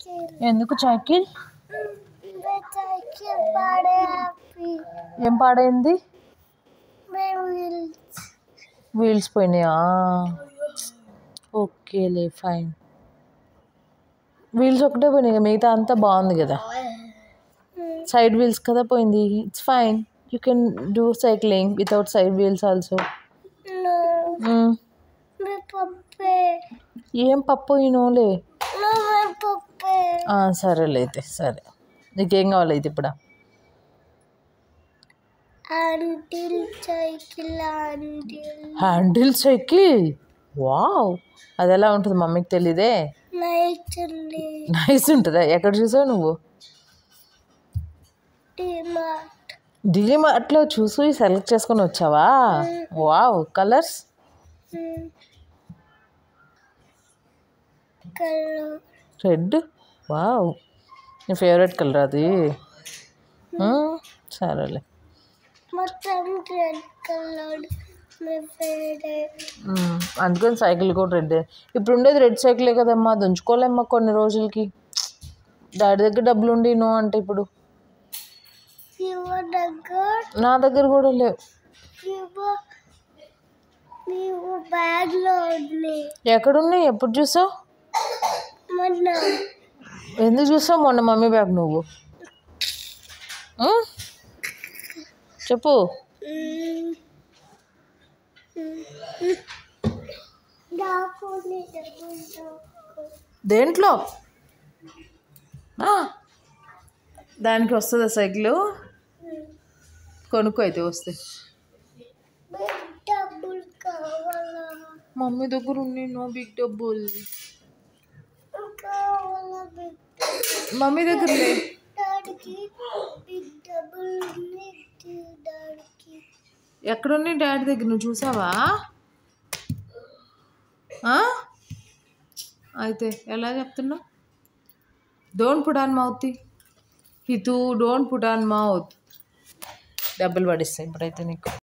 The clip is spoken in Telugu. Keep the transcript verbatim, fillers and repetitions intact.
ఎందుకు సైకిల్ ఏం పాడైంది? వీల్స్ పోయినాయా? ఓకేలే ఫైన్. వీల్స్ ఒకటే పోయినాయి, మిగతా అంతా బాగుంది కదా. సైడ్ వీల్స్ కదా పోయింది. It's fine, you can do cycling without side wheels also. ఏం పప్పు ఇనోలే. సరేలే అయితే సరే. నీకేం కావాలి అయితే ఇప్పుడు? Handle cycle. వావ్, అది ఎలా ఉంటుంది మమ్మీకి తెలీదే. నైస్ ఉంటుందా? ఎక్కడ చూసావు నువ్వు? డీమార్ట్లో చూసి సెలెక్ట్ చేసుకొని వచ్చావా? Wow, colours? రెడ్. వావ్, నీ ఫేవరెట్ కలర్ అది. సరేలే. అందుకని సైకిల్ కూడా రెడ్. ఇప్పుడు ఉండేది రెడ్ సైకిలే కదమ్మా, దంచుకోలేమ్మా కొన్ని రోజులకి. డాడీ దగ్గర డబ్బులు ఉండి నో అంటే ఇప్పుడు నా దగ్గర కూడా లేవు. ఎక్కడున్నాయి? ఎప్పుడు చూసావు? ఎందుకు చూసావు మొన్న మమ్మీ బ్యాగ్ నువ్వు? చెప్పు. దేంట్లో? దానికి వస్తుందా సైకిల్? కొనుక్కో అయితే వస్తే. మమ్మీ దగ్గర ఉంది నో బిగ్ డబ్బుల్. మమ్మీ దగ్గర లే. ఎక్కడున్నాయి డాడీ దగ్గర? నువ్వు చూసావా? అయితే ఎలా చెప్తున్నావు? Don't put on mouth. Hitu, don't put on mouth. డబ్బులు పడిస్తాయి ఇప్పుడైతే నీకు.